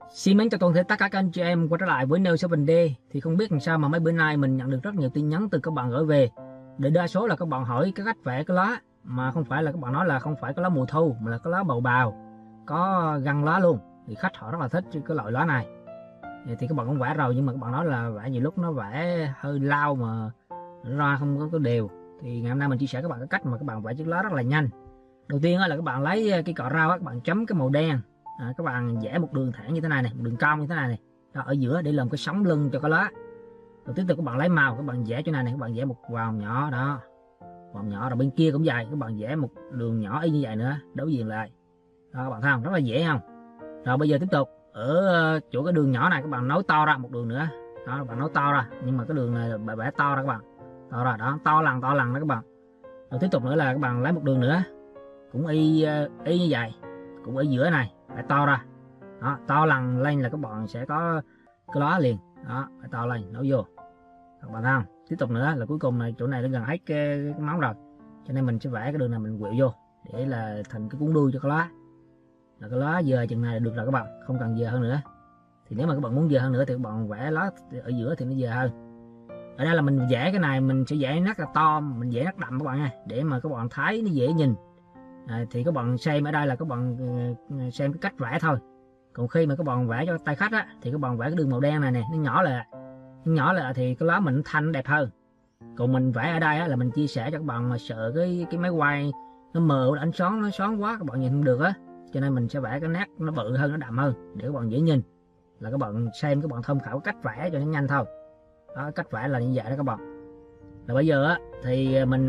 Xin mến chào toàn thể tất cả các anh chị em quay trở lại với Nêu 7D. Thì không biết làm sao mà mấy bữa nay mình nhận được rất nhiều tin nhắn từ các bạn gửi về. Để đa số là các bạn hỏi cái cách vẽ cái lá, mà không phải là các bạn nói là không phải cái lá mùa thu, mà là cái lá bầu bào, có găng lá luôn. Thì khách họ rất là thích cái loại lá này. Thì các bạn cũng vẽ rồi, nhưng mà các bạn nói là vẽ nhiều lúc nó vẽ hơi lao mà nó ra không có đều. Thì ngày hôm nay mình chia sẻ các bạn cái cách mà các bạn vẽ chiếc lá rất là nhanh. Đầu tiên là các bạn lấy cái cọ rau, các bạn chấm cái màu đen. Các bạn vẽ một đường thẳng như thế này này, một đường cong như thế này này, đó, ở giữa để làm cái sống lưng cho cái lá. Rồi tiếp tục các bạn lấy màu, các bạn vẽ chỗ này này, các bạn vẽ một vòng nhỏ đó, vòng nhỏ, rồi bên kia cũng vậy, các bạn vẽ một đường nhỏ y như vậy nữa, đối diện lại đó, các bạn thấy không, rất là dễ không. Rồi bây giờ tiếp tục ở chỗ cái đường nhỏ này, các bạn nối to ra một đường nữa đó, các bạn nối to ra, nhưng mà cái đường này là vẽ to ra các bạn, to ra đó, to lần đó các bạn. Rồi tiếp tục nữa là các bạn lấy một đường nữa cũng y như vậy, cũng ở giữa này phải to ra đó, to lần lên là các bạn sẽ có cái lá liền đó, phải to lên nấu vô các bạn thấy không. Tiếp tục nữa là cuối cùng này, chỗ này nó gần hết cái móng rồi, cho nên mình sẽ vẽ cái đường này mình quẹo vô để là thành cái cuốn đuôi cho cái lá. Là cái lá giờ chừng này là được rồi các bạn, không cần giờ hơn nữa. Thì nếu mà các bạn muốn giờ hơn nữa thì các bạn vẽ lá ở giữa thì nó giờ hơn. Ở đây là mình vẽ cái này mình sẽ vẽ rất là to, mình vẽ rất đậm các bạn nha, để mà các bạn thấy nó dễ nhìn. Thì các bạn xem ở đây là các bạn xem cái cách vẽ thôi. Còn khi mà các bạn vẽ cho tay khách á, thì các bạn vẽ cái đường màu đen này nè, nó nhỏ lại thì cái lá mình thanh đẹp hơn. Còn mình vẽ ở đây á, là mình chia sẻ cho các bạn mà sợ cái máy quay nó mờ, ánh sáng nó sáng quá các bạn nhìn không được á, cho nên mình sẽ vẽ cái nét nó bự hơn, nó đậm hơn để các bạn dễ nhìn. Là các bạn xem, các bạn tham khảo cách vẽ cho nó nhanh thôi đó, cách vẽ là như vậy đó các bạn. Là bây giờ á thì mình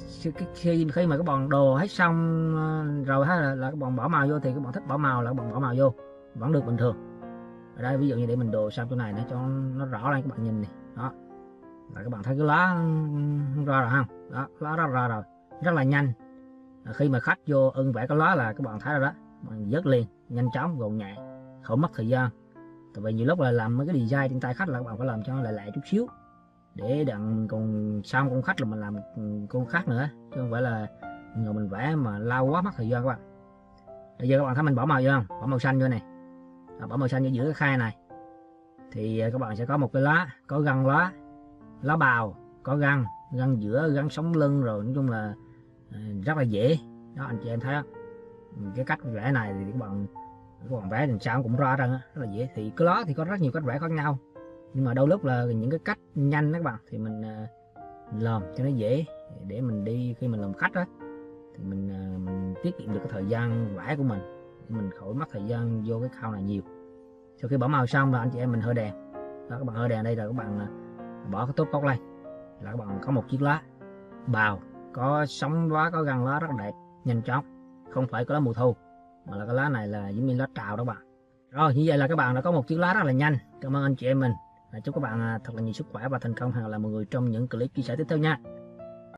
khi mà các bạn đồ hết xong rồi là các bạn bỏ màu vô, thì các bạn thích bỏ màu là các bạn bỏ màu vô vẫn được bình thường. Ở đây ví dụ như để mình đồ xong chỗ này để cho nó rõ lên các bạn nhìn này đó, là các bạn thấy cái lá ra rồi không đó, lá ra rồi rất là nhanh. Khi mà khách vô ưng vẽ cái lá là các bạn thấy rồi đó, bạn dứt liền, nhanh chóng gọn nhẹ, không mất thời gian. Tại vì nhiều lúc là làm mấy cái design trên tay khách là các bạn phải làm cho nó lẹ chút xíu, để đặng còn xong con khách là mình làm con khác nữa, chứ không phải là ngồi mình vẽ mà lâu quá mất thời gian các bạn. Bây giờ các bạn thấy mình bỏ màu vô không, bỏ màu xanh vô này, bỏ màu xanh vô giữa cái khay này, thì các bạn sẽ có một cái lá, có găng lá bào, có găng giữa, găng sống lưng, rồi nói chung là rất là dễ đó anh chị em thấy đó. Cái cách vẽ này thì các bạn vẽ làm sao cũng ra rất là dễ. Thì cái lá thì có rất nhiều cách vẽ khác nhau, nhưng mà đôi lúc là những cái cách nhanh đó các bạn, thì mình làm cho nó dễ, để mình đi khi mình làm khách đó thì mình tiết kiệm được cái thời gian vẽ của mình, để mình khỏi mất thời gian vô cái khâu này nhiều. Sau khi bỏ màu xong là anh chị em mình hơi đèn đó, các bạn hơi đèn đây là các bạn bỏ cái tốt cốc lên là các bạn có một chiếc lá bào, có sống lá, có găng lá rất đẹp, nhanh chóng, không phải có lá mùa thu mà là cái lá này là giống như lá trào đó bạn. Rồi như vậy là các bạn đã có một chiếc lá rất là nhanh. Cảm ơn anh chị em mình. Chúc các bạn thật là nhiều sức khỏe và thành công, hoặc là mọi người trong những clip chia sẻ tiếp theo nha.